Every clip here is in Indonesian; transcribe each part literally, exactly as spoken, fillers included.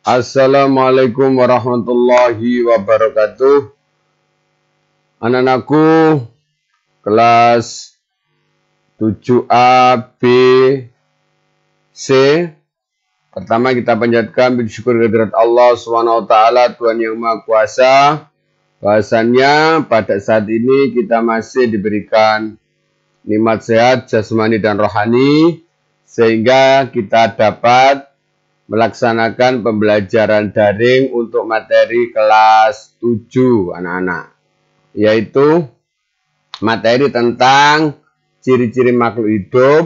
Assalamualaikum warahmatullahi wabarakatuh. Anak-anakku kelas tujuh A, B, C. Pertama kita panjatkan puji syukur kehadirat Allah subhanahu wa taala, Tuhan yang Maha Kuasa. Bahwasannya pada saat ini kita masih diberikan nikmat sehat jasmani dan rohani, sehingga kita dapat melaksanakan pembelajaran daring untuk materi kelas tujuh anak-anak, yaitu materi tentang ciri-ciri makhluk hidup,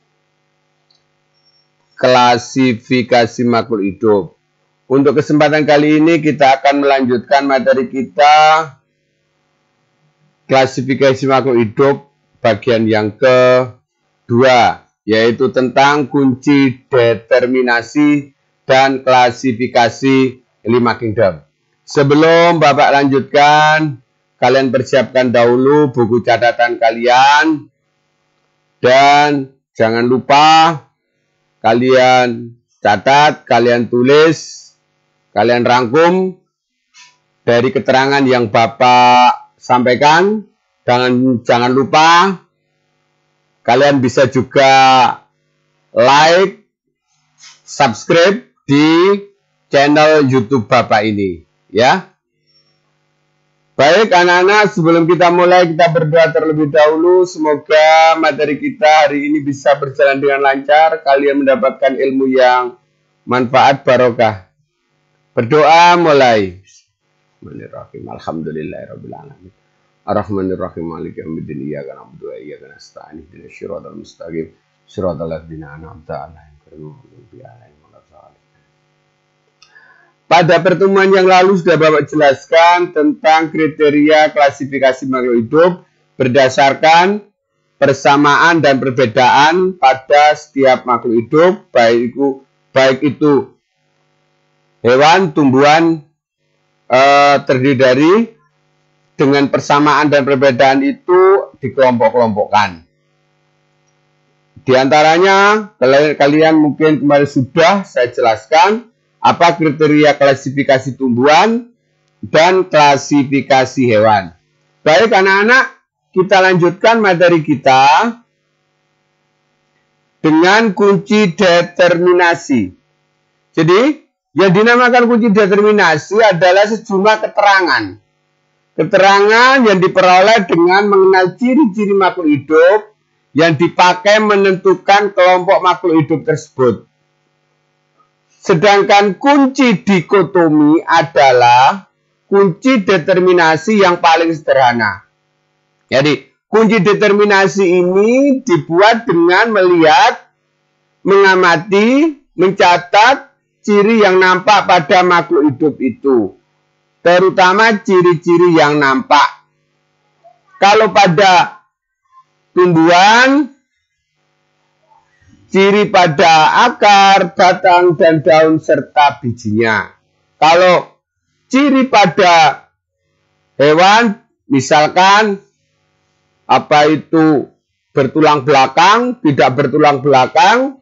klasifikasi makhluk hidup. Untuk kesempatan kali ini kita akan melanjutkan materi kita klasifikasi makhluk hidup bagian yang kedua, yaitu tentang kunci determinasi dan klasifikasi lima kingdom. Sebelum Bapak lanjutkan, kalian persiapkan dahulu buku catatan kalian. Dan jangan lupa kalian catat, kalian tulis, kalian rangkum dari keterangan yang Bapak sampaikan. Jangan, jangan lupa kalian bisa juga like, subscribe di channel YouTube Bapak ini, ya. Baik anak-anak, sebelum kita mulai kita berdoa terlebih dahulu. Semoga materi kita hari ini bisa berjalan dengan lancar, kalian mendapatkan ilmu yang manfaat barokah. Berdoa mulai. Bismillahirrahmanirrahim. Alhamdulillahirabbil alamin. Ar-Rahmanir-Rahim. Maliki yaumiddin. Iyyaka na'budu wa iyyaka nasta'in. Ihdinas siratal mustaqim. Siratal ladzina an'amta 'alaihim ghairil maghdubi 'alaihim. Pada pertemuan yang lalu sudah Bapak jelaskan tentang kriteria klasifikasi makhluk hidup berdasarkan persamaan dan perbedaan pada setiap makhluk hidup, baik itu, baik itu hewan, tumbuhan, eh, terdiri dari dengan persamaan dan perbedaan itu dikelompok-kelompokkan. Di antaranya kalian, kalian mungkin kemarin sudah saya jelaskan apa kriteria klasifikasi tumbuhan dan klasifikasi hewan. Baik anak-anak, kita lanjutkan materi kita dengan kunci determinasi. Jadi, yang dinamakan kunci determinasi adalah sejumlah keterangan. Keterangan yang diperoleh dengan mengenal ciri-ciri makhluk hidup yang dipakai menentukan kelompok makhluk hidup tersebut. Sedangkan kunci dikotomi adalah kunci determinasi yang paling sederhana. Jadi, kunci determinasi ini dibuat dengan melihat, mengamati, mencatat ciri yang nampak pada makhluk hidup itu. Terutama ciri-ciri yang nampak. Kalau pada tumbuhan, ciri pada akar, batang, dan daun, serta bijinya. Kalau ciri pada hewan, misalkan apa itu bertulang belakang, tidak bertulang belakang,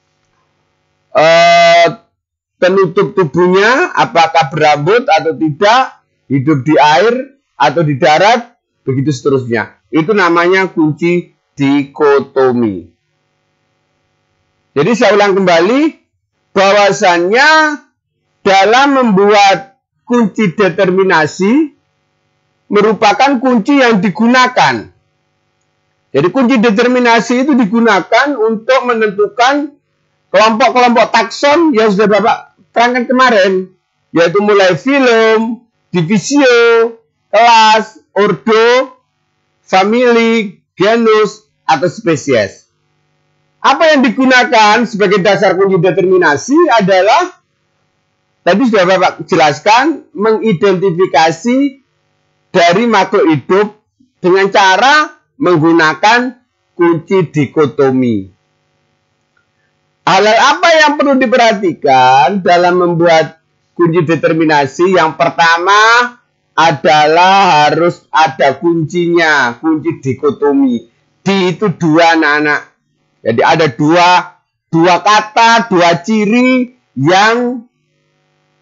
eh, penutup tubuhnya, apakah berambut atau tidak, hidup di air atau di darat, begitu seterusnya. Itu namanya kunci dikotomi. Jadi saya ulang kembali, bahwasannya dalam membuat kunci determinasi merupakan kunci yang digunakan. Jadi kunci determinasi itu digunakan untuk menentukan kelompok-kelompok takson yang sudah Bapak terangkan kemarin, yaitu mulai filum, divisio, kelas, ordo, famili, genus, atau spesies. Apa yang digunakan sebagai dasar kunci determinasi adalah, tadi sudah Bapak jelaskan, mengidentifikasi dari makhluk hidup dengan cara menggunakan kunci dikotomi. Hal-hal apa yang perlu diperhatikan dalam membuat kunci determinasi? Yang pertama adalah harus ada kuncinya, kunci dikotomi. Di itu dua anak-anak. Jadi ada dua, dua kata, dua ciri yang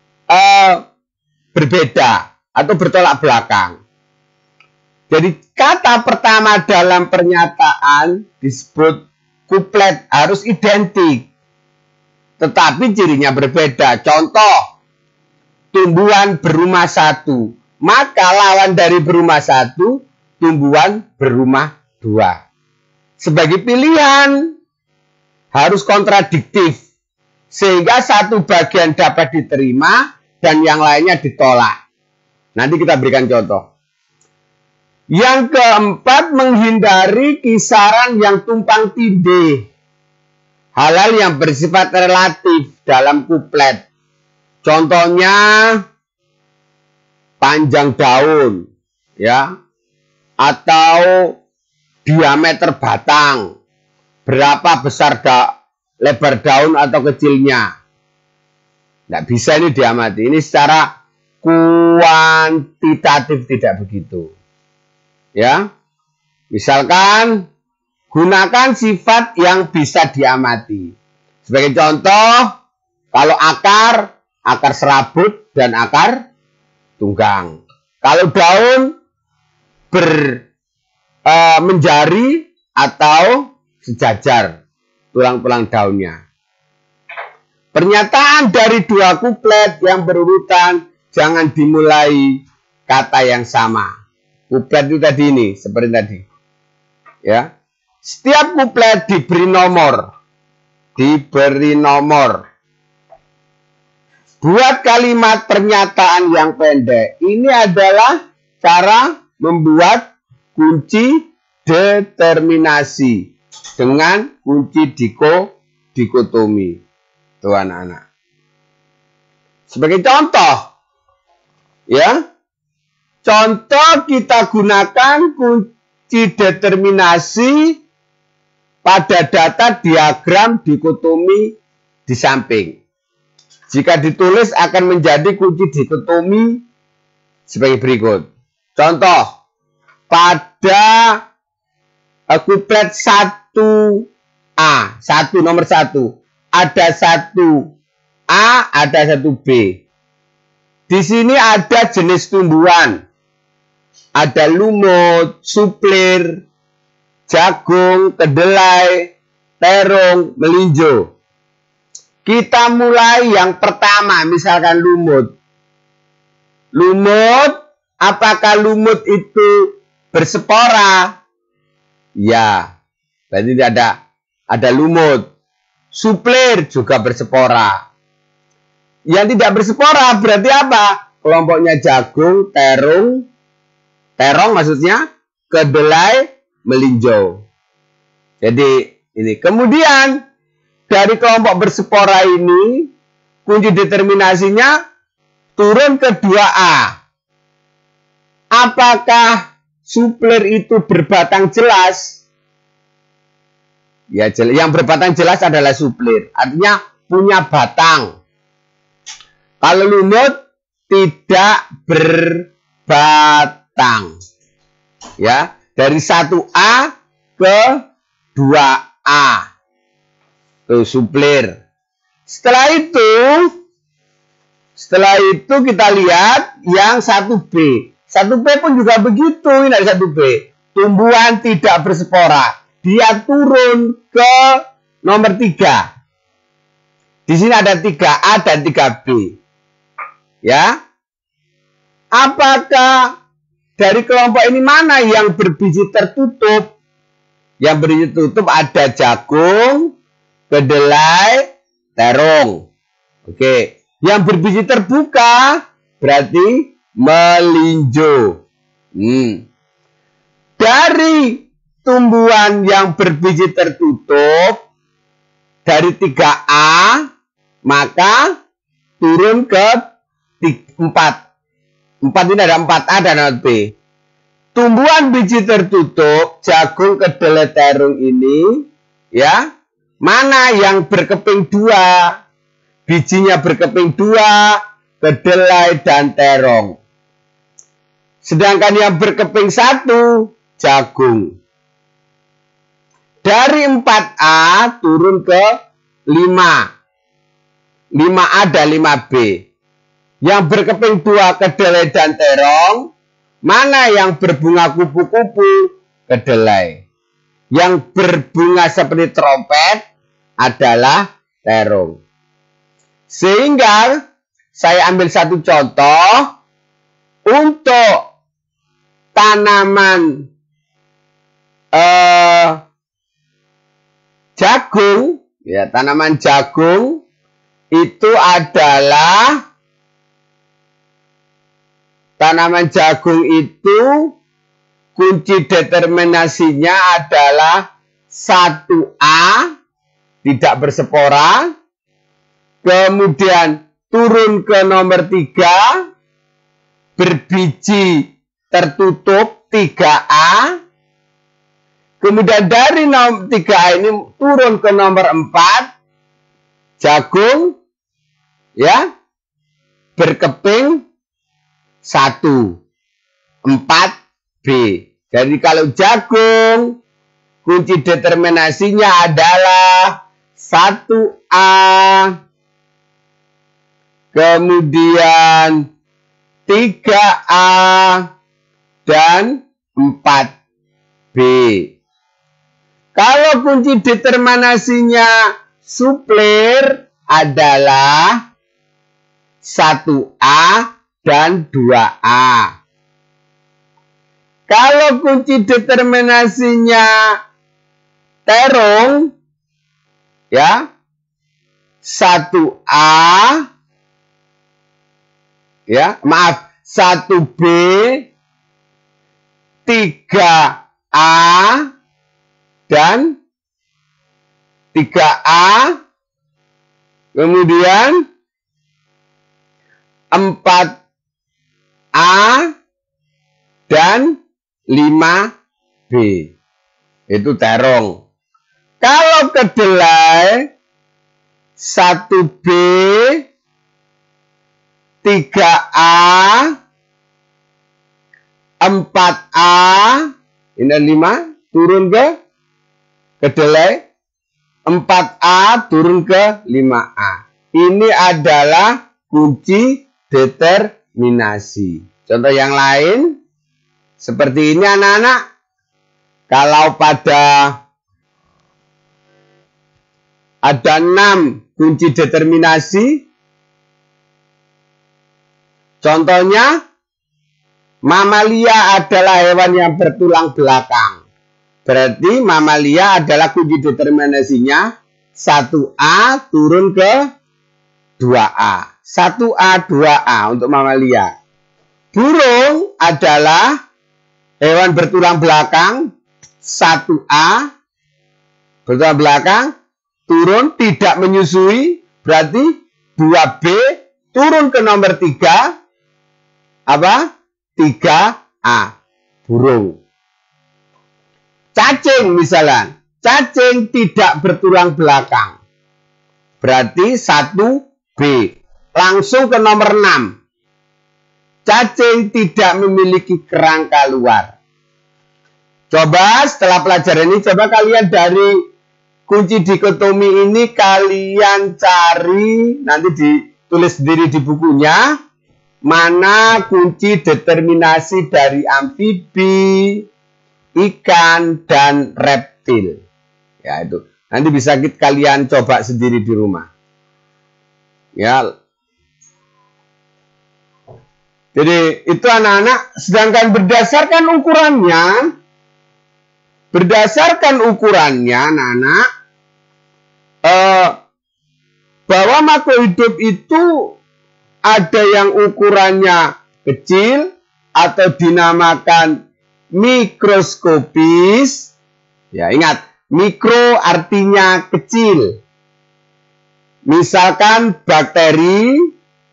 berbeda atau bertolak belakang. Jadi kata pertama dalam pernyataan disebut kuplet harus identik, tetapi cirinya berbeda. Contoh, tumbuhan berumah satu, maka lawan dari berumah satu, tumbuhan berumah dua. Sebagai pilihan harus kontradiktif, sehingga satu bagian dapat diterima dan yang lainnya ditolak. Nanti kita berikan contoh. Yang keempat, menghindari kisaran yang tumpang tindih. Hal-hal yang bersifat relatif dalam kuplet. Contohnya panjang daun, ya, atau diameter batang, berapa besar da lebar daun atau kecilnya. Nggak bisa ini diamati. Ini secara kuantitatif tidak begitu. Ya, misalkan gunakan sifat yang bisa diamati. Sebagai contoh, kalau akar, akar serabut dan akar tunggang. Kalau daun ber e, menjari atau sejajar tulang-tulang daunnya. Pernyataan dari dua kuplet yang berurutan jangan dimulai kata yang sama. Kuplet itu tadi ini, seperti tadi. Ya. Setiap kuplet diberi nomor. Diberi nomor. Buat kalimat pernyataan yang pendek. Ini adalah cara membuat kunci determinasi dengan kunci diko, dikotomi. Tuh anak-anak. Sebagai contoh, ya. Contoh kita gunakan kunci determinasi pada data diagram dikotomi di samping. Jika ditulis akan menjadi kunci dikotomi sebagai berikut. Contoh, pada kuplet satu A, satu nomor satu, ada satu A, ada satu B. Di sini ada jenis tumbuhan. Ada lumut, suplir, jagung, kedelai, terung, melinjo. Kita mulai yang pertama, misalkan lumut. Lumut, apakah lumut itu berspora? Ya, berarti ada ada lumut. Suplir juga berspora. Yang tidak berspora berarti apa? Kelompoknya jagung, terung, terong maksudnya, kedelai, melinjo. Jadi ini. Kemudian dari kelompok berspora ini, kunci determinasinya turun ke dua A. Apakah suplir itu berbatang jelas? Ya, yang berbatang jelas adalah suplir. Artinya punya batang. Kalau lumut tidak berbatang. Ya, dari satu A ke dua A. Tuh, suplir. Setelah itu, setelah itu kita lihat yang satu B. satu B pun juga begitu. Ini ada satu B. Tumbuhan tidak berspora. Dia turun ke nomor tiga. Di sini ada tiga A dan tiga B. Ya. Apakah dari kelompok ini mana yang berbiji tertutup? Yang berbiji tertutup ada jagung, kedelai, terung. Oke. Yang berbiji terbuka berarti melinjo. Hmm. Dari tumbuhan yang berbiji tertutup dari tiga A, maka turun ke empat. empat ini ada empat A dan empat B. Tumbuhan biji tertutup, jagung, kedelai, terung ini, ya, mana yang berkeping dua? Bijinya berkeping dua, kedelai dan terong. Sedangkan yang berkeping satu, jagung. Dari empat A turun ke lima. lima A dan lima B. yang berkeping dua kedelai dan terong, mana yang berbunga kupu-kupu kedelai. Yang berbunga seperti trompet adalah terong. Sehingga saya ambil satu contoh untuk tanaman eh, jagung, ya tanaman jagung itu adalah tanaman jagung itu kunci determinasinya adalah satu A, tidak berspora. Kemudian turun ke nomor tiga, berbiji tertutup tiga A. Kemudian dari nomor tiga A ini turun ke nomor empat, jagung, ya, berkeping satu, empat B. Jadi kalau jagung, kunci determinasinya adalah satu A, kemudian tiga A, dan empat B. Kalau kunci determinasinya suplir adalah satu A dan dua A. Kalau kunci determinasinya terong, ya, satu A, ya, maaf, satu B, tiga A, dan tiga A, kemudian empat A, dan lima B. Itu terong. Kalau kedelai satu B, tiga A, empat A, ini lima, turun ke kedelai, empat A turun ke lima A. Ini adalah kunci determinasi. Contoh yang lain, seperti ini anak-anak. Kalau pada ada enam kunci determinasi, contohnya mamalia adalah hewan yang bertulang belakang. Berarti mamalia adalah kunci determinasinya satu A turun ke dua A. satu A, dua A untuk mamalia. Burung adalah hewan bertulang belakang, satu A, bertulang belakang, turun, tidak menyusui, berarti dua B, turun ke nomor tiga, apa? tiga A, burung. Cacing misalnya, cacing tidak bertulang belakang, berarti satu B, langsung ke nomor enam. Cacing tidak memiliki kerangka luar. Coba setelah pelajaran ini, coba kalian dari kunci dikotomi ini kalian cari, nanti ditulis sendiri di bukunya, mana kunci determinasi dari amfibi, ikan, dan reptil. Ya itu. Nanti bisa kalian coba sendiri di rumah. Ya. Jadi itu anak-anak, sedangkan berdasarkan ukurannya, berdasarkan ukurannya anak-anak, eh, bahwa makhluk hidup itu ada yang ukurannya kecil atau dinamakan mikroskopis. Ya ingat, mikro artinya kecil. Misalkan bakteri,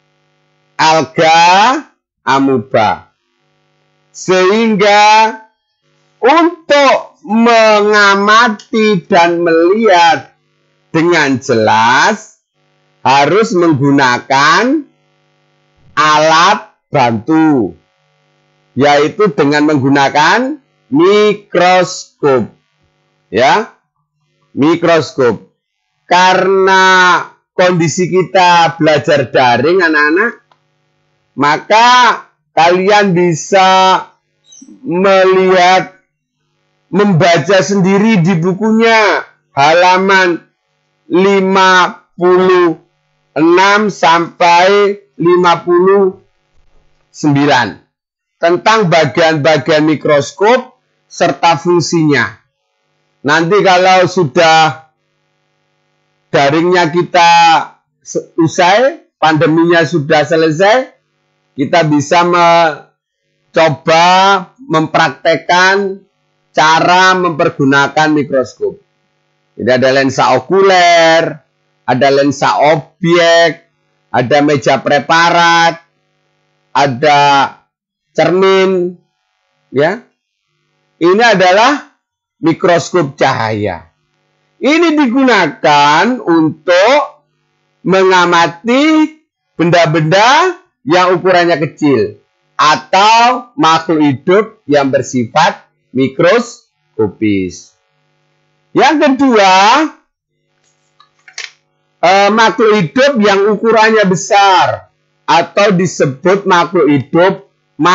alga, amuba. Sehingga untuk mengamati dan melihat dengan jelas harus menggunakan alat bantu, yaitu dengan menggunakan mikroskop. Ya, mikroskop. Karena kondisi kita belajar daring anak-anak, maka kalian bisa melihat, membaca sendiri di bukunya halaman lima puluh enam sampai lima puluh sembilan tentang bagian-bagian mikroskop serta fungsinya. Nanti kalau sudah daringnya kita usai, pandeminya sudah selesai, kita bisa mencoba mempraktekkan cara mempergunakan mikroskop. Jadi ada lensa okuler, ada lensa objek, ada meja preparat, ada cermin, ya. Ini adalah mikroskop cahaya. Ini digunakan untuk mengamati benda-benda yang ukurannya kecil atau makhluk hidup yang bersifat mikroskopis. Yang kedua, eh, makhluk hidup yang ukurannya besar atau disebut makhluk hidup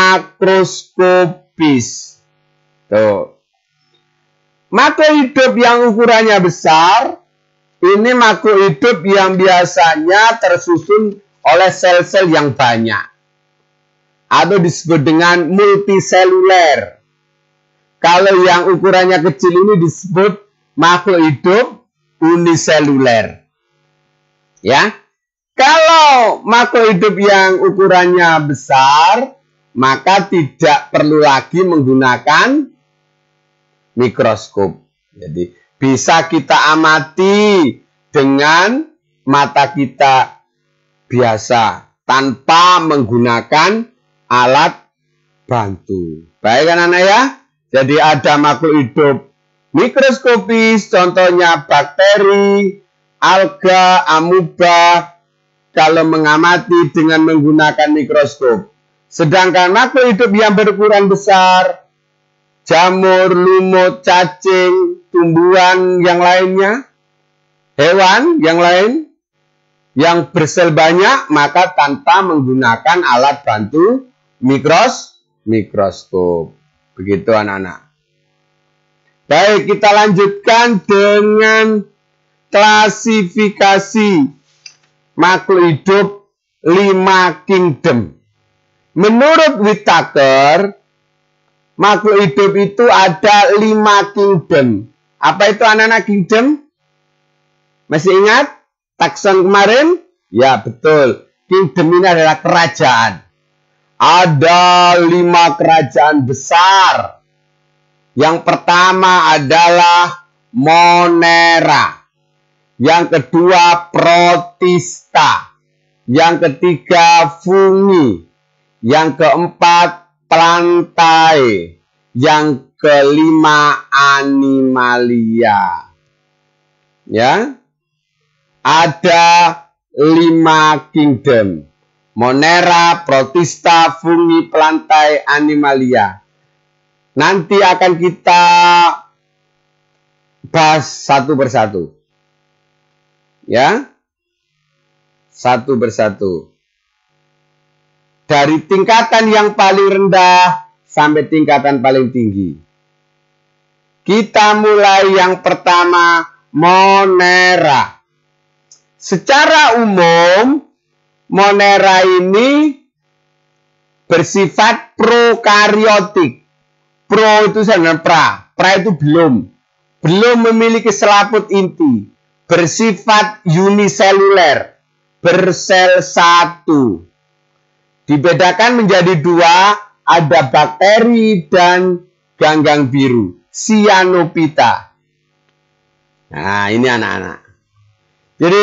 makroskopis. Tuh. Makhluk hidup yang ukurannya besar, ini makhluk hidup yang biasanya tersusun oleh sel-sel yang banyak, atau disebut dengan multiseluler. Kalau yang ukurannya kecil ini disebut makhluk hidup uniseluler. Ya. Kalau makhluk hidup yang ukurannya besar, maka tidak perlu lagi menggunakan mikroskop. Jadi bisa kita amati dengan mata kita biasa tanpa menggunakan alat bantu. Baik kan anak ya? Jadi ada makhluk hidup mikroskopis, contohnya bakteri, alga, amuba, kalau mengamati dengan menggunakan mikroskop. Sedangkan makhluk hidup yang berukuran besar, jamur, lumut, cacing, tumbuhan yang lainnya, hewan yang lain, yang bersel banyak, maka tanpa menggunakan alat bantu mikros, mikroskop. Begitu anak-anak. Baik, kita lanjutkan dengan klasifikasi makhluk hidup lima kingdom. Menurut Whittaker, makhluk hidup itu ada lima kingdom. Apa itu anak-anak kingdom? Masih ingat takson kemarin? Ya, betul. Kingdom ini adalah kerajaan. Ada lima kerajaan besar. Yang pertama adalah Monera. Yang kedua Protista. Yang ketiga Fungi. Yang keempat Plantae. Yang kelima Animalia. Ya. Ada lima kingdom. Monera, Protista, Fungi, Plantae, Animalia. Nanti akan kita bahas satu persatu. Ya. Satu persatu. Dari tingkatan yang paling rendah sampai tingkatan paling tinggi. Kita mulai yang pertama, Monera. Secara umum, Monera ini bersifat prokaryotik. Pro itu sama pra. Pra itu belum. Belum memiliki selaput inti. Bersifat uniseluler. Bersel satu. Dibedakan menjadi dua. Ada bakteri dan ganggang biru. Cyanophyta. Nah, ini anak-anak. Jadi,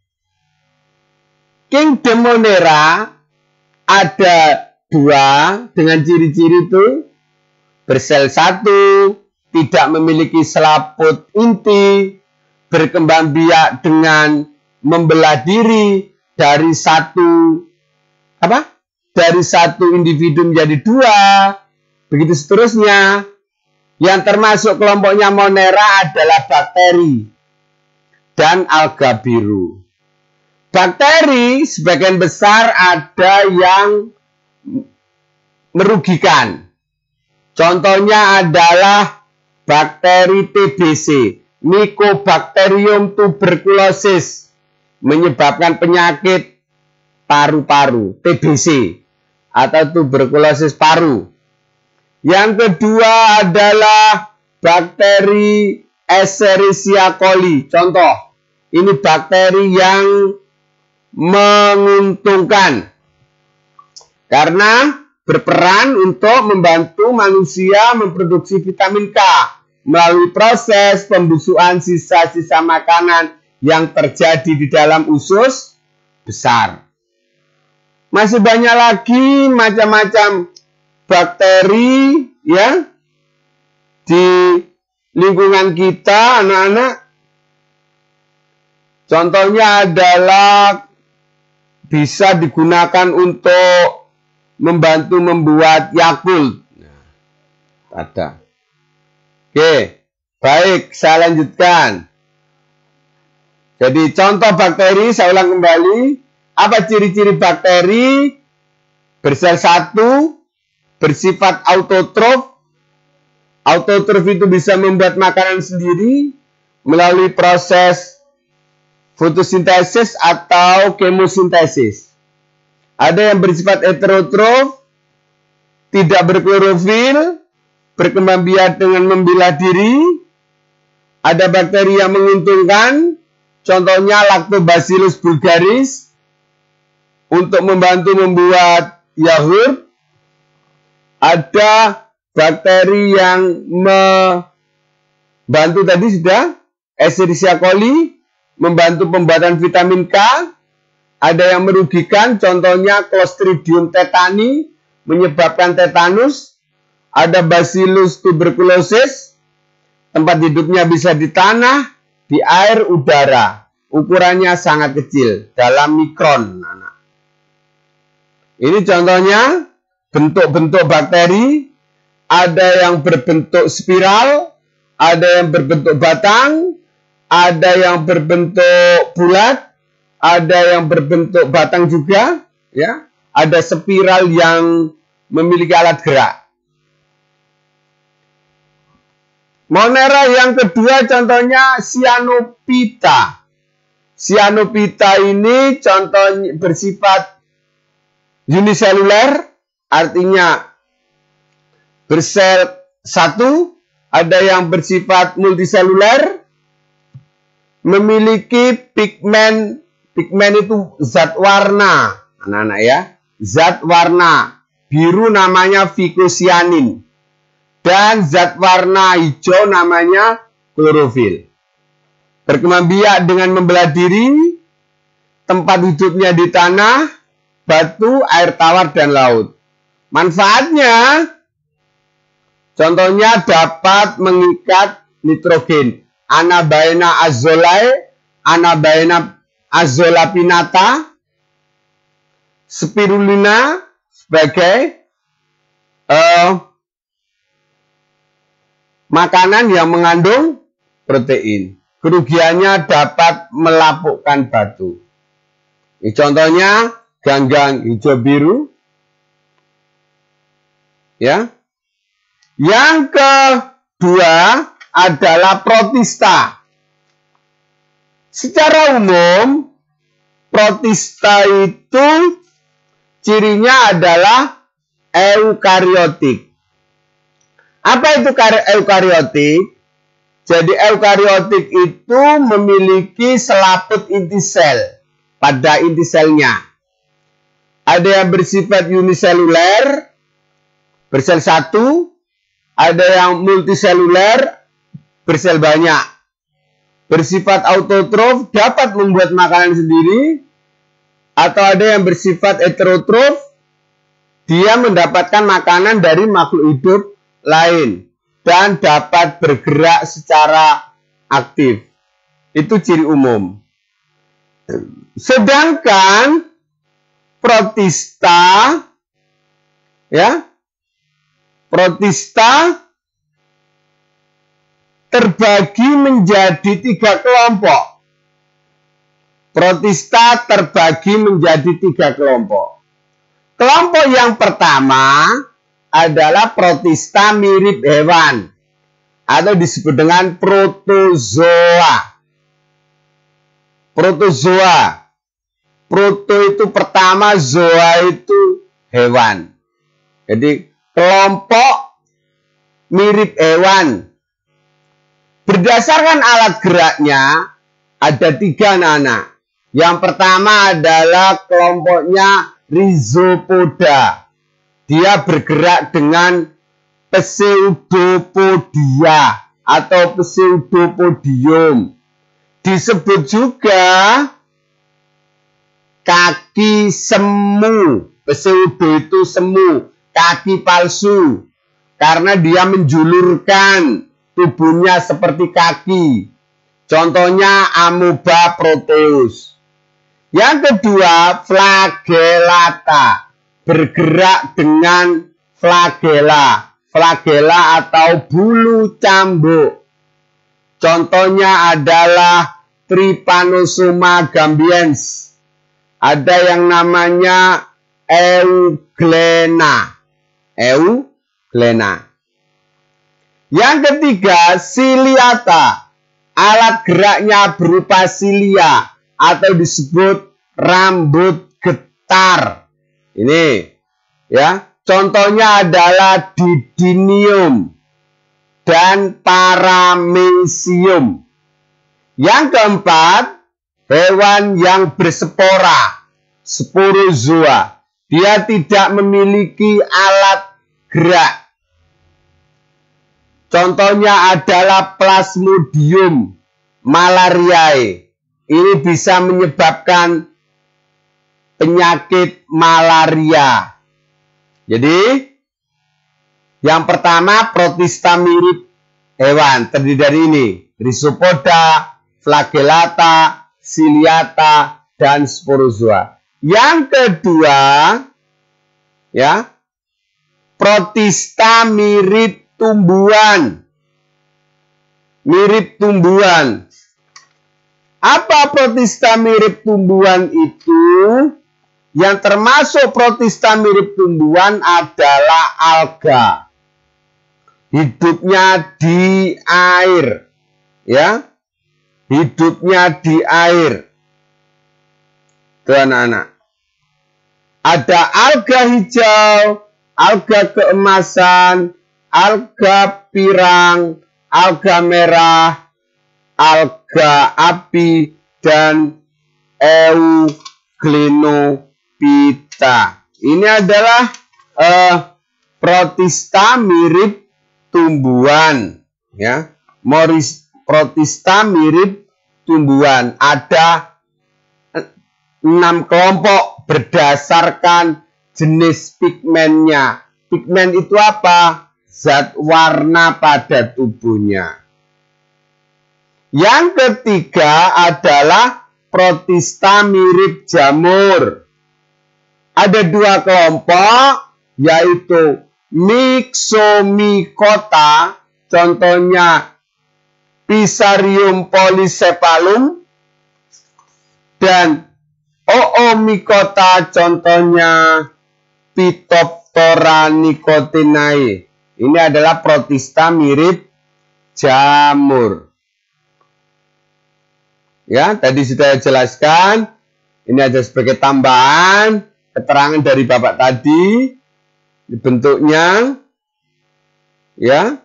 Kingdom Monera ada dua dengan ciri-ciri itu bersel satu, tidak memiliki selaput inti, berkembang biak dengan membelah diri dari satu apa? Dari satu individu menjadi dua, begitu seterusnya. Yang termasuk kelompoknya Monera adalah bakteri dan alga biru. Bakteri sebagian besar ada yang merugikan. Contohnya adalah bakteri T B C, Mycobacterium tuberculosis, menyebabkan penyakit paru-paru, T B C, atau tuberkulosis paru. Yang kedua adalah bakteri Escherichia coli. Contoh, ini bakteri yang menguntungkan karena berperan untuk membantu manusia memproduksi vitamin K melalui proses pembusukan sisa-sisa makanan yang terjadi di dalam usus besar. Masih banyak lagi macam-macam bakteri ya di lingkungan kita, anak-anak. Contohnya adalah bisa digunakan untuk membantu membuat Yakult. Nah, ada. Oke, baik, saya lanjutkan. Jadi contoh bakteri, saya ulang kembali. Apa ciri-ciri bakteri? Bersel satu, bersifat autotrof. Autotrof itu bisa membuat makanan sendiri melalui proses fotosintesis atau kemosintesis. Ada yang bersifat heterotrof, tidak berklorofil, berkembang biak dengan membelah diri. Ada bakteri yang menguntungkan, contohnya Lactobacillus bulgaris, untuk membantu membuat yogurt. Ada bakteri yang membantu tadi sudah, Escherichia coli, membantu pembuatan vitamin K. Ada yang merugikan, contohnya Clostridium tetani, menyebabkan tetanus. Ada Bacillus tuberculosis, tempat hidupnya bisa di tanah, di air, udara. Ukurannya sangat kecil, dalam mikron. Ini contohnya bentuk-bentuk bakteri. Ada yang berbentuk spiral, ada yang berbentuk batang, ada yang berbentuk bulat, ada yang berbentuk batang juga, ya. Ada spiral yang memiliki alat gerak. Monera yang kedua contohnya Cyanophyta. Cyanophyta ini contohnya bersifat uniseluler, artinya bersel satu. Ada yang bersifat multiseluler, memiliki pigmen. Pigmen itu zat warna, anak-anak ya. Zat warna biru namanya vicocyanin. Dan zat warna hijau namanya klorofil. Berkembang biak dengan membelah diri. Tempat hidupnya di tanah, batu, air tawar, dan laut. Manfaatnya, contohnya dapat mengikat nitrogen. Anabaena azolae, Anabaena azolapinata, spirulina sebagai uh, makanan yang mengandung protein. Kerugiannya dapat melapukkan batu. Ini contohnya ganggang hijau biru. Ya. Yang kedua adalah protista. Secara umum, protista itu cirinya adalah eukariotik. Apa itu eukariotik? Jadi eukariotik itu memiliki selaput inti sel pada inti selnya. Ada yang bersifat uniseluler, bersel satu, ada yang multiseluler, bersel banyak. Bersifat autotrof, dapat membuat makanan sendiri, atau ada yang bersifat heterotrof, dia mendapatkan makanan dari makhluk hidup lain dan dapat bergerak secara aktif. Itu ciri umum. Sedangkan protista, ya, protista terbagi menjadi tiga kelompok. Protista terbagi menjadi tiga kelompok. Kelompok Kelompok yang pertama adalah protista mirip hewan atau disebut dengan protozoa. Protozoa. Proto itu pertama, zoa itu hewan. Jadi kelompok mirip hewan. Berdasarkan alat geraknya ada tiga anak-anak. Yang pertama adalah kelompoknya Rhizopoda. Dia bergerak dengan pseudopodia atau pseudopodium. Disebut juga kaki semu. Pseudo itu semu, kaki palsu. Karena dia menjulurkan tubuhnya seperti kaki. Contohnya amoeba proteus. Yang kedua, flagellata. Bergerak dengan flagella. Flagella atau bulu cambuk. Contohnya adalah Trypanosoma gambiens. Ada yang namanya Euglena. Euglena. Yang ketiga, ciliata. Alat geraknya berupa silia atau disebut rambut getar. Ini ya, contohnya adalah Didinium dan Paramecium. Yang keempat, hewan yang berspora, sporozoa. Dia tidak memiliki alat gerak. Contohnya adalah Plasmodium malariae. Ini bisa menyebabkan penyakit malaria. Jadi, yang pertama protista mirip hewan. Terdiri dari ini. Rhizopoda, flagellata, ciliata, dan sporozoa. Yang kedua, ya, protista mirip tumbuhan. Mirip tumbuhan. Apa protista mirip tumbuhan itu? Yang termasuk protista mirip tumbuhan adalah alga. Hidupnya di air. Ya. Hidupnya di air. Tuh anak-anak. Ada alga hijau, alga keemasan, alga pirang, alga merah, alga api, dan Euglenophyta. Ini adalah uh, protista mirip tumbuhan. Ya, Moris protista mirip tumbuhan. Ada enam kelompok berdasarkan jenis pigmennya. Pigmen itu apa? Zat warna pada tubuhnya. Yang ketiga adalah protista mirip jamur. Ada dua kelompok, yaitu Myxomycota, contohnya Psarium polycephalum, dan Oomycota, contohnya Phytophthora nicotinae. Ini adalah protista mirip jamur. Ya, tadi sudah saya jelaskan. Ini ada sebagai tambahan keterangan dari Bapak tadi. Bentuknya, ya,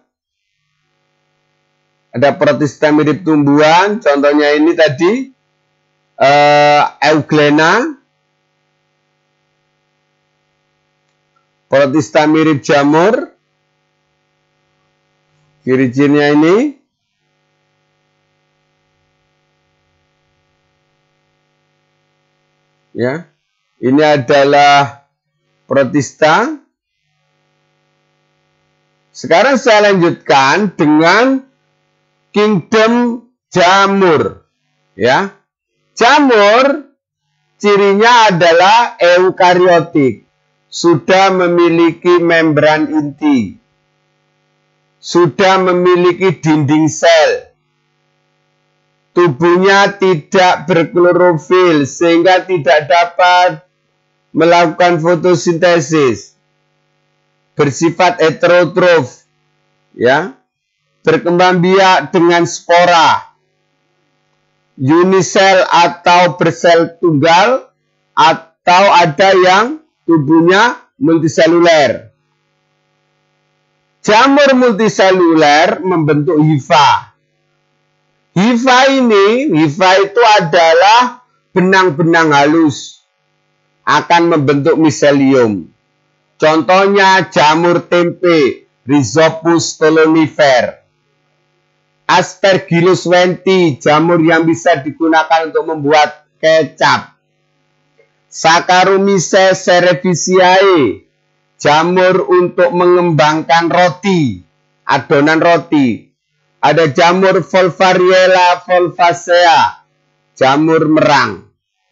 ada protista mirip tumbuhan. Contohnya ini tadi uh, Euglena. Protista mirip jamur. Ciri-cirinya ini. Ya, ini adalah protista. Sekarang saya lanjutkan dengan kingdom jamur. Ya, jamur cirinya adalah eukariotik, sudah memiliki membran inti. Sudah memiliki dinding sel. Tubuhnya tidak berklorofil sehingga tidak dapat melakukan fotosintesis, bersifat heterotrof, ya, berkembang biak dengan spora, unisel atau bersel tunggal, atau ada yang tubuhnya multiseluler. Jamur multiseluler membentuk hifa. Hifa ini, hifa itu adalah benang-benang halus, akan membentuk miselium. Contohnya jamur tempe, Rhizopus stolonifer. Aspergillus wenti, jamur yang bisa digunakan untuk membuat kecap. Saccharomyces cerevisiae, jamur untuk mengembangkan roti, adonan roti. Ada jamur Volvariella volvacea, jamur merang.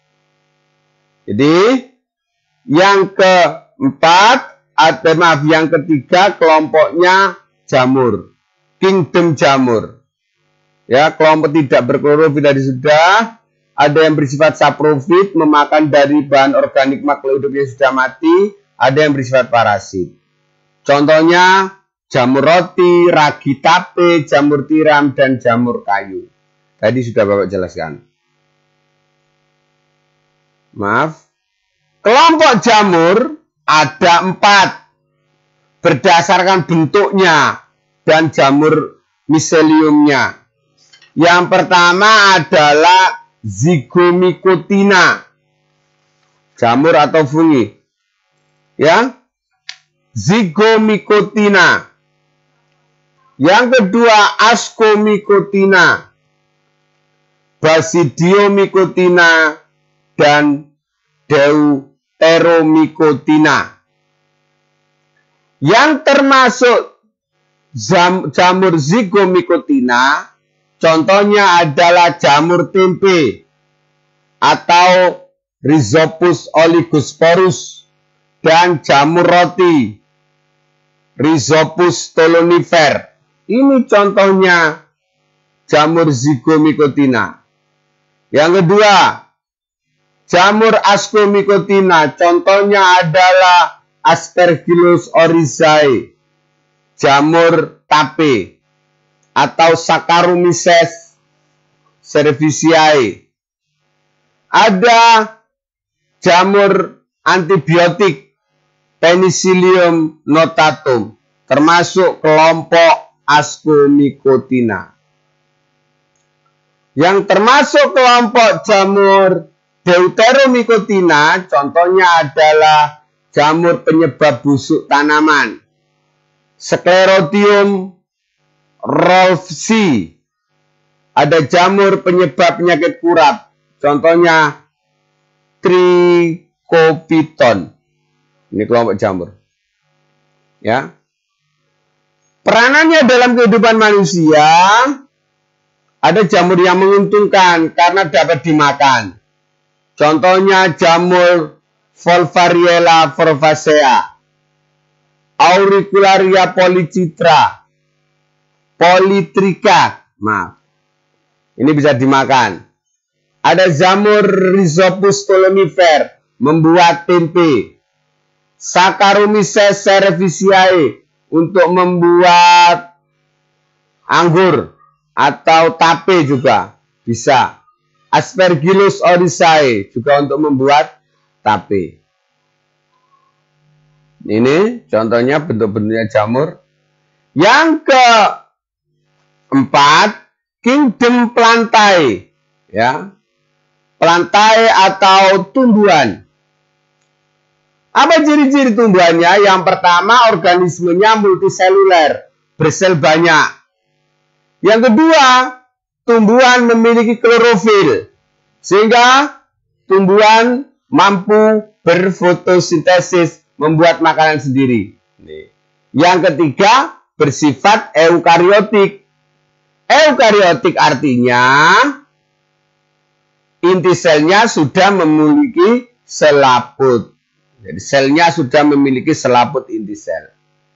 Jadi, yang keempat, atau maaf, yang ketiga kelompoknya jamur, kingdom jamur. Ya, kelompok tidak berklorofil tadi sudah. Ada yang bersifat saprofit, memakan dari bahan organik makhluk hidup yang sudah mati. Ada yang bersifat parasit. Contohnya jamur roti, ragi tape, jamur tiram, dan jamur kayu. Tadi sudah Bapak jelaskan. Maaf. Kelompok jamur ada empat. Berdasarkan bentuknya dan jamur miseliumnya. Yang pertama adalah Zygomycotina. Jamur atau fungi. Ya. Zygomycotina. Yang kedua Ascomycotina, Basidiomycotina, dan Deuteromycotina. Yang termasuk jam, jamur Zygomycotina, contohnya adalah jamur tempe atau Rhizopus oligosporus, dan jamur roti Rhizopus stolonifer. Ini contohnya jamur Zygomycotina. Yang kedua, jamur Ascomycotina, contohnya adalah Aspergillus oryzae, jamur tape, atau Saccharomyces cerevisiae. Ada jamur antibiotik Penicillium notatum, termasuk kelompok Ascomycotina. Yang termasuk kelompok jamur Deuteromycotina, contohnya adalah jamur penyebab busuk tanaman, Sclerotium rolfsi. Ada jamur penyebab penyakit kurap, contohnya Trichopiton. Ini kelompok jamur. Ya. Peranannya dalam kehidupan manusia, ada jamur yang menguntungkan karena dapat dimakan. Contohnya jamur Volvariella volvacea, Auricularia polycitra, Polytricha. Maaf. Ini bisa dimakan. Ada jamur Rhizopus stolonifer, membuat tempe. Saccharomyces cerevisiae, untuk membuat anggur atau tape juga bisa. Aspergillus oryzae juga untuk membuat tape. Ini contohnya bentuk-bentuknya jamur. Yang keempat, kingdom plantae, ya. Plantae atau tumbuhan. Apa ciri-ciri tumbuhannya? Yang pertama, organismenya multiseluler, bersel banyak. Yang kedua, tumbuhan memiliki klorofil, sehingga tumbuhan mampu berfotosintesis, membuat makanan sendiri. Yang ketiga, bersifat eukariotik. Eukariotik artinya inti selnya sudah memiliki selaput. Jadi selnya sudah memiliki selaput inti sel.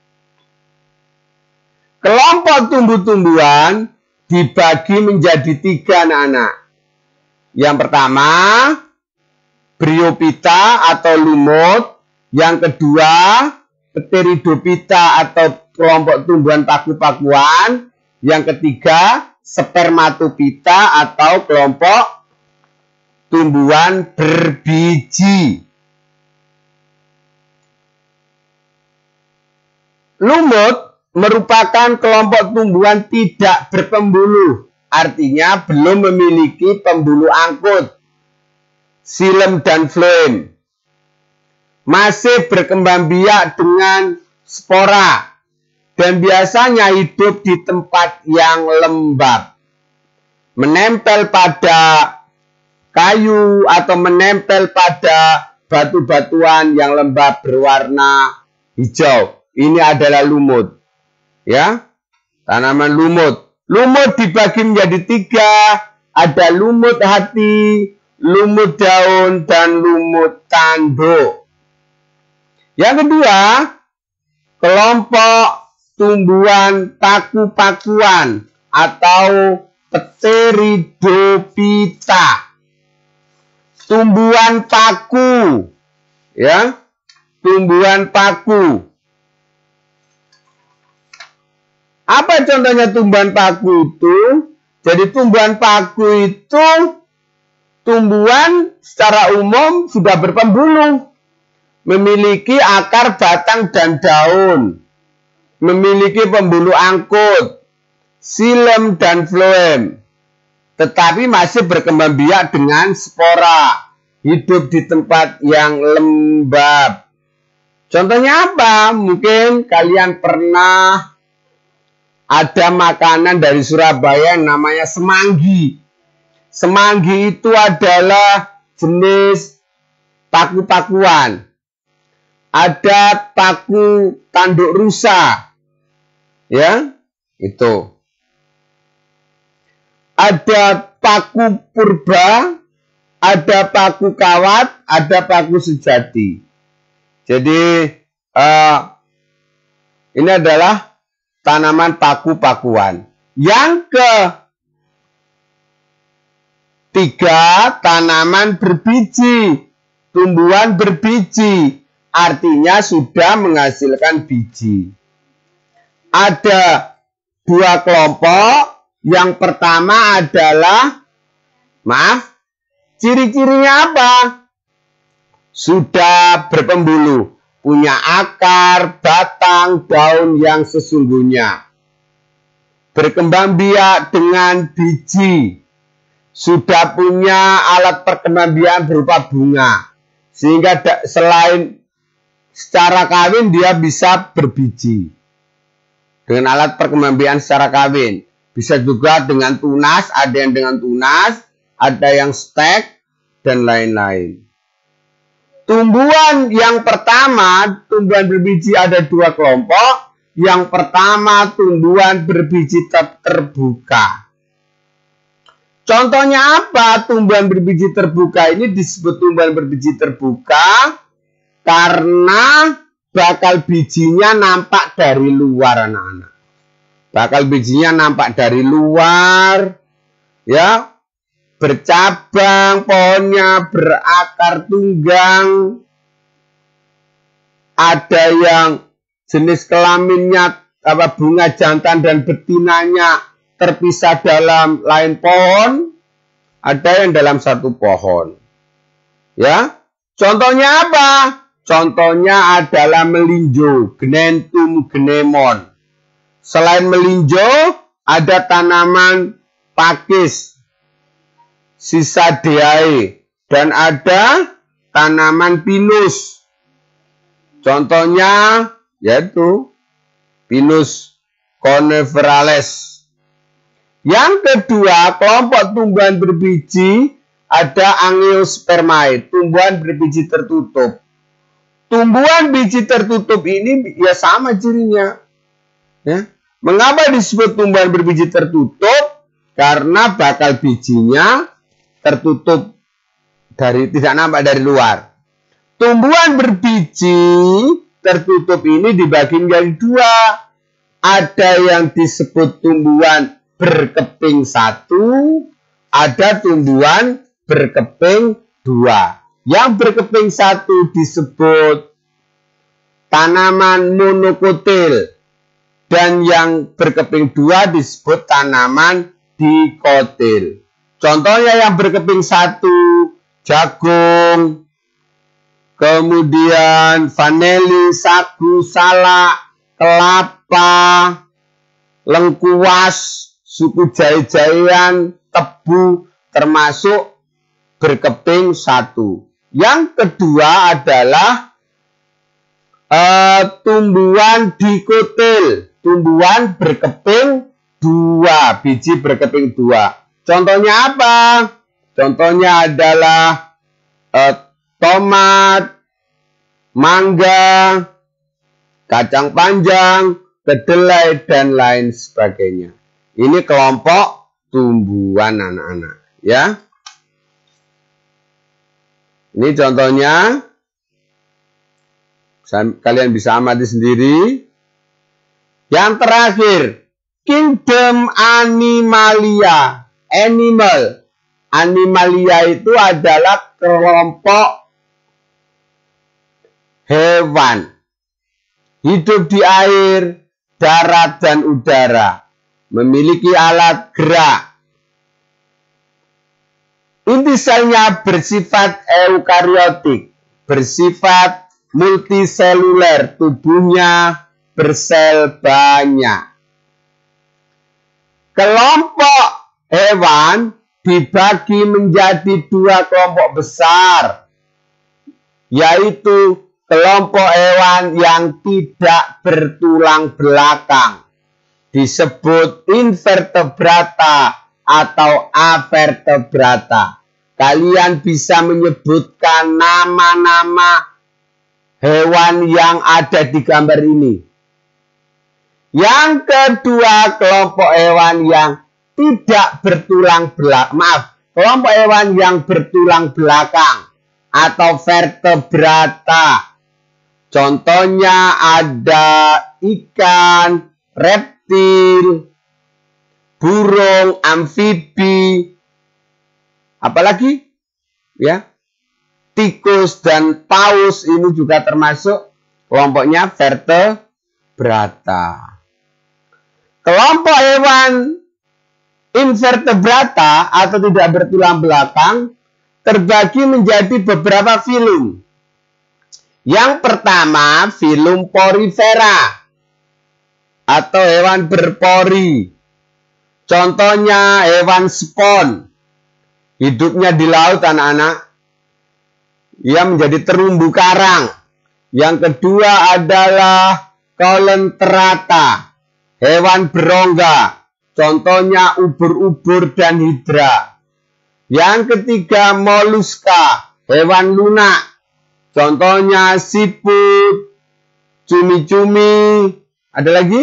Kelompok tumbuh-tumbuhan dibagi menjadi tiga anak-anak. Yang pertama, Bryophyta atau lumut. Yang kedua, Pteridophyta atau kelompok tumbuhan paku-pakuan. Yang ketiga, Spermatophyta atau kelompok tumbuhan berbiji. Lumut merupakan kelompok tumbuhan tidak berpembuluh, artinya belum memiliki pembuluh angkut, xilem dan floem. Masih berkembang biak dengan spora dan biasanya hidup di tempat yang lembab, menempel pada kayu atau menempel pada batu-batuan yang lembab berwarna hijau. Ini adalah lumut, ya, tanaman lumut. Lumut dibagi menjadi tiga, ada lumut hati, lumut daun, dan lumut tanduk. Yang kedua, kelompok tumbuhan paku-pakuan atau Pteridophyta. Tumbuhan paku, ya, tumbuhan paku. Apa contohnya tumbuhan paku itu? Jadi tumbuhan paku itu tumbuhan secara umum sudah berpembuluh, memiliki akar, batang, dan daun, memiliki pembuluh angkut, xilem dan floem, tetapi masih berkembang biak dengan spora, hidup di tempat yang lembab. Contohnya apa? Mungkin kalian pernah ada makanan dari Surabaya yang namanya semanggi. Semanggi itu adalah jenis paku-pakuan. Ada paku tanduk rusa, ya, itu. Ada paku purba, ada paku kawat, ada paku sejati. Jadi uh, ini adalah tanaman paku-pakuan. Yang ketiga, tanaman berbiji, tumbuhan berbiji. Artinya sudah menghasilkan biji. Ada dua kelompok. Yang pertama adalah, maaf, ciri-cirinya apa? Sudah berpembuluh, punya akar, batang, daun yang sesungguhnya. Berkembang biak dengan biji. Sudah punya alat perkembangbiakan berupa bunga. Sehingga selain secara kawin dia bisa berbiji dengan alat perkembangbiakan secara kawin. Bisa juga dengan tunas, ada yang dengan tunas, ada yang stek, dan lain-lain. Tumbuhan yang pertama, tumbuhan berbiji ada dua kelompok. Yang pertama, tumbuhan berbiji terbuka. Contohnya apa? Tumbuhan berbiji terbuka ini disebut tumbuhan berbiji terbuka karena bakal bijinya nampak dari luar, anak-anak. Bakal bijinya nampak dari luar, ya, bercabang, pohonnya berakar tunggang. Ada yang jenis kelaminnya, apa, bunga jantan dan betinanya terpisah dalam lain pohon. Ada yang dalam satu pohon, ya. Contohnya apa? Contohnya adalah melinjo, Gnentum gnemon. Selain melinjo, ada tanaman pakis, Cisadeae, dan ada tanaman pinus. Contohnya yaitu Pinus coniferalis. Yang kedua, kelompok tumbuhan berbiji ada Angiospermae, tumbuhan berbiji tertutup. Tumbuhan biji tertutup ini ya sama cirinya. Ya. Mengapa disebut tumbuhan berbiji tertutup? Karena bakal bijinya tertutup, dari tidak nampak dari luar. Tumbuhan berbiji tertutup ini dibagi menjadi dua. Ada yang disebut tumbuhan berkeping satu, ada tumbuhan berkeping dua. Yang berkeping satu disebut tanaman monokotil. Dan yang berkeping dua disebut tanaman dikotil. Contohnya yang berkeping satu, jagung, kemudian vanili, sagu, salak, kelapa, lengkuas, suku jai-jaian, tebu, termasuk berkeping satu. Yang kedua adalah uh, tumbuhan dikotil. Tumbuhan berkeping dua, biji berkeping dua. Contohnya apa? Contohnya adalah uh, tomat, mangga, kacang panjang, kedelai, dan lain sebagainya. Ini kelompok tumbuhan anak-anak, ya. Ini contohnya, kalian bisa amati sendiri. Yang terakhir, kingdom Animalia. Animal. Animalia itu adalah kelompok hewan. Hidup di air, darat, dan udara. Memiliki alat gerak. Inti selnya bersifat eukariotik. Bersifat multiseluler. Tubuhnya bersel banyak. Kelompok hewan dibagi menjadi dua kelompok besar, yaitu kelompok hewan yang tidak bertulang belakang, disebut invertebrata atau avertebrata. Kalian bisa menyebutkan nama-nama hewan yang ada di gambar ini. Yang kedua, kelompok hewan yang tidak bertulang belakang. Maaf, kelompok hewan yang bertulang belakang atau vertebrata. Contohnya ada ikan, reptil, burung, amfibi, apalagi ya, tikus dan paus. Ini juga termasuk kelompoknya vertebrata. Kelompok hewan invertebrata atau tidak bertulang belakang terbagi menjadi beberapa filum. Yang pertama, filum Porifera atau hewan berpori. Contohnya hewan spon. Hidupnya di laut anak-anak. Ia menjadi terumbu karang. Yang kedua adalah Colenterata. Hewan berongga. Contohnya ubur-ubur dan hidra. Yang ketiga moluska. Hewan lunak. Contohnya siput, cumi-cumi. Ada lagi?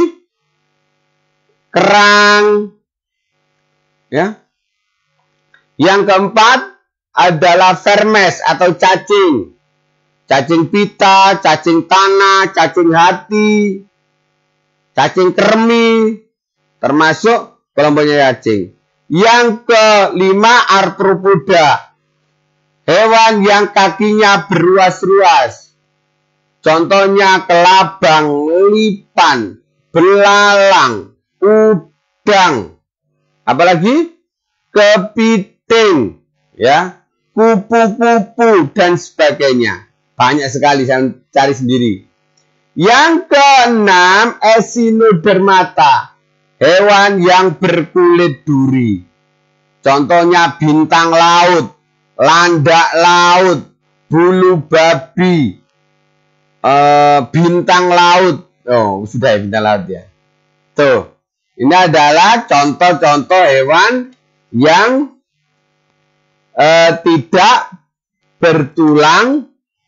Kerang. Ya. Yang keempat adalah vermes atau cacing. Cacing pita, cacing tanah, cacing hati, cacing kermi, termasuk kelompoknya cacing. Yang kelima arthropoda. Hewan yang kakinya beruas-ruas. Contohnya kelabang, lipan, belalang, udang. Apalagi? Kepiting, ya, kupu-kupu, dan sebagainya. Banyak sekali, saya cari sendiri. Yang keenam, Echinodermata. Hewan yang berkulit duri. Contohnya bintang laut, landak laut, bulu babi, uh, bintang laut. Oh, sudah ya bintang laut ya. Tuh, ini adalah contoh-contoh hewan yang uh, tidak bertulang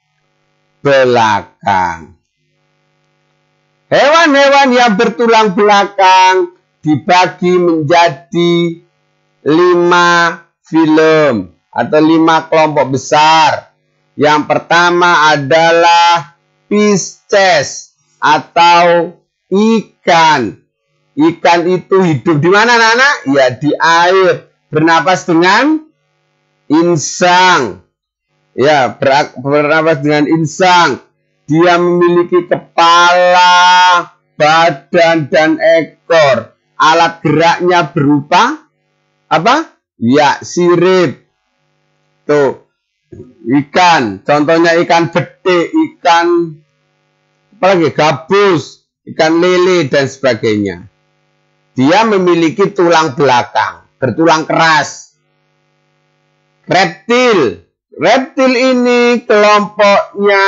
belakang. Hewan-hewan yang bertulang belakang dibagi menjadi lima filum atau lima kelompok besar. Yang pertama adalah Pisces atau ikan. Ikan itu hidup di mana, anak-anak? Ya, di air. Bernapas dengan insang. Ya, berak, bernafas dengan insang. Dia memiliki kepala, badan, dan ekor. Alat geraknya berupa apa? Ya, sirip. Tuh, ikan. Contohnya ikan betik, ikan apalagi gabus, ikan lele, dan sebagainya. Dia memiliki tulang belakang, bertulang keras. Reptil. Reptil ini kelompoknya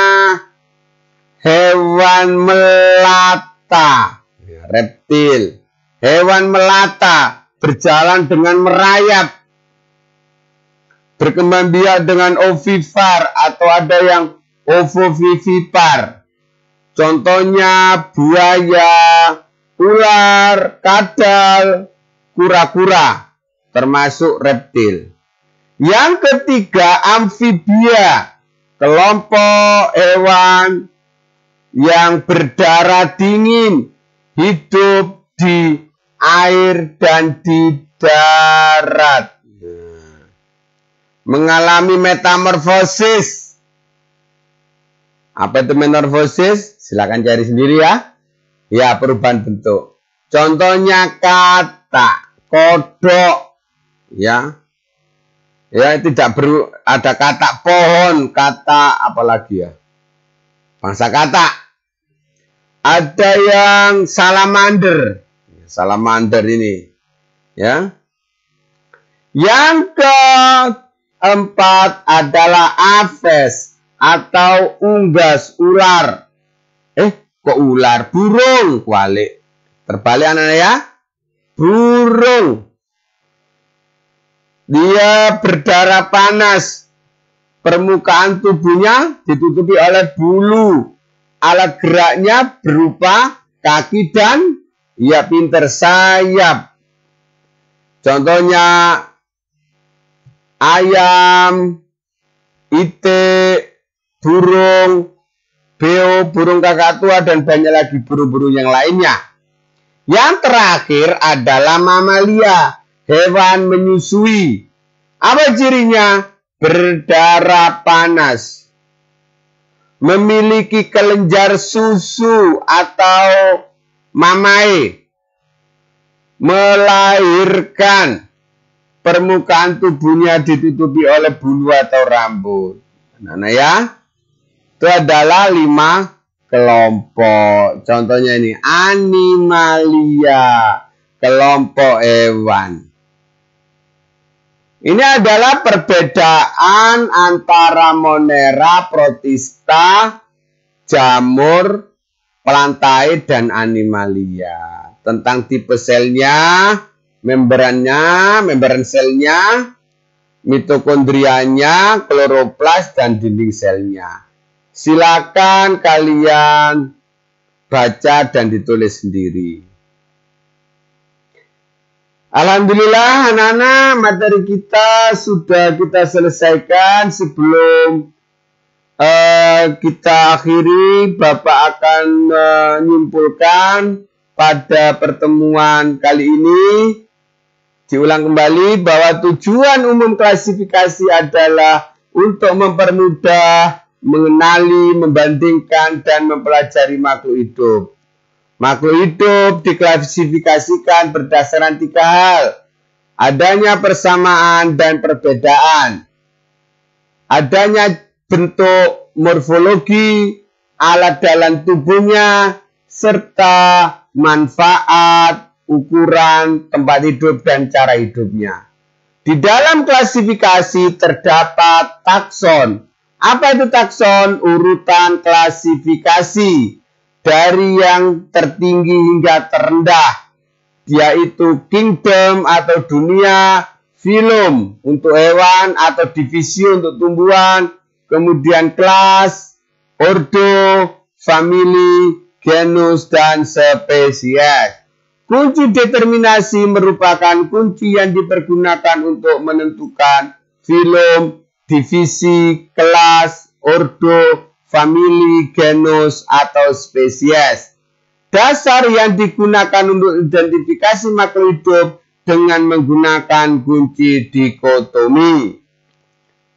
hewan melata. Reptil. Hewan melata berjalan dengan merayap. Berkembang biak dengan ovipar atau ada yang ovovivipar. Contohnya buaya, ular, kadal, kura-kura, termasuk reptil. Yang ketiga, amfibia, kelompok hewan yang berdarah dingin, hidup di air dan di darat. Mengalami metamorfosis. Apa itu metamorfosis? Silakan cari sendiri ya. Ya, perubahan bentuk. Contohnya kata, kodok, ya. Ya, tidak ber, ada kata pohon, kata apalagi ya. Bangsa kata. Ada yang salamander. Salamander ini, ya. Yang keempat adalah aves atau unggas, ular. Eh, kok ular? Burung. Kualik. Terbalik anak-anak ya. Burung. Dia berdarah panas. Permukaan tubuhnya ditutupi oleh bulu. Alat geraknya berupa kaki dan ya pinter sayap. Contohnya ayam, itik, burung, beo, burung kakak tua, dan banyak lagi burung-burung yang lainnya. Yang terakhir adalah mamalia, hewan menyusui. Apa cirinya? Berdarah panas. Memiliki kelenjar susu atau mamae. Melahirkan. Permukaan tubuhnya ditutupi oleh bulu atau rambut. Nah, ya. Itu adalah lima kelompok. Contohnya ini. Animalia. Kelompok hewan. Ini adalah perbedaan antara Monera, protista, jamur, plantae, dan animalia. Tentang tipe selnya, membrannya, membran selnya, mitokondrianya, kloroplas, dan dinding selnya. Silakan kalian baca dan ditulis sendiri. Alhamdulillah anak-anak, materi kita sudah kita selesaikan. Sebelum uh, kita akhiri, Bapak akan menyimpulkan pada pertemuan kali ini. Diulang kembali bahwa tujuan umum klasifikasi adalah untuk mempermudah, mengenali, membandingkan, dan mempelajari makhluk hidup. Makhluk hidup diklasifikasikan berdasarkan tiga hal. Adanya persamaan dan perbedaan. Adanya bentuk morfologi, alat dalam tubuhnya, serta manfaat, ukuran, tempat hidup, dan cara hidupnya. Di dalam klasifikasi terdapat takson. Apa itu takson? Urutan klasifikasi. Dari yang tertinggi hingga terendah, yaitu kingdom atau dunia, filum untuk hewan atau divisi untuk tumbuhan, kemudian kelas, ordo, famili, genus, dan spesies. Kunci determinasi merupakan kunci yang dipergunakan untuk menentukan filum, divisi, kelas, ordo, famili, genus, atau spesies. Dasar yang digunakan untuk identifikasi makhluk hidup dengan menggunakan kunci dikotomi.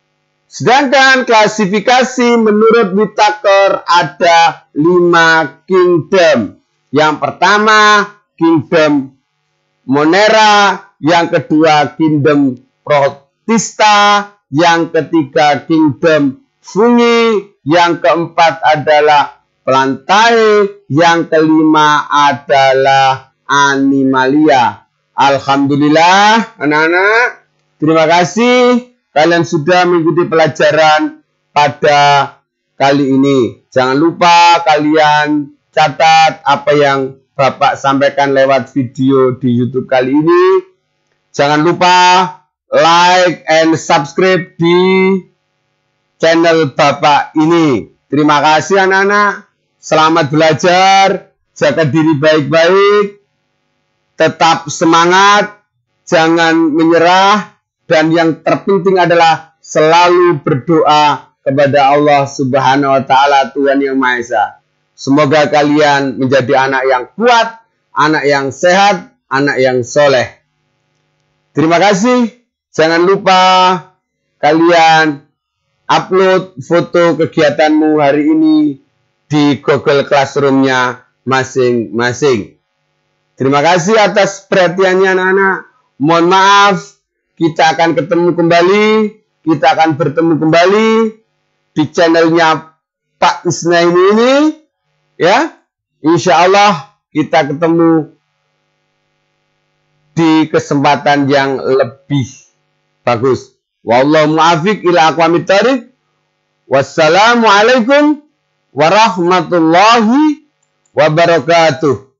Sedangkan klasifikasi menurut Whittaker ada lima kingdom. Yang pertama kingdom Monera, yang kedua kingdom Protista, yang ketiga kingdom Fungi, yang keempat adalah Plantae, yang kelima adalah Animalia. Alhamdulillah anak-anak, terima kasih kalian sudah mengikuti pelajaran pada kali ini. Jangan lupa kalian catat apa yang Bapak sampaikan lewat video di YouTube kali ini. Jangan lupa like and subscribe di channel Bapak ini. Terima kasih anak-anak. Selamat belajar. Jaga diri baik-baik. Tetap semangat. Jangan menyerah. Dan yang terpenting adalah selalu berdoa kepada Allah Subhanahu wa Ta'ala, Tuhan Yang Maha Esa. Semoga kalian menjadi anak yang kuat, anak yang sehat, anak yang soleh. Terima kasih. Jangan lupa kalian upload foto kegiatanmu hari ini di Google Classroom-nya masing-masing. Terima kasih atas perhatiannya anak-anak. Mohon maaf. Kita akan ketemu kembali, kita akan bertemu kembali di channelnya Pak Isnaini ini, ya. Insya Allah kita ketemu di kesempatan yang lebih bagus. Wallahu muwaffiq ila aqwamit thoriq. Wassalamualaikum warahmatullahi wabarakatuh.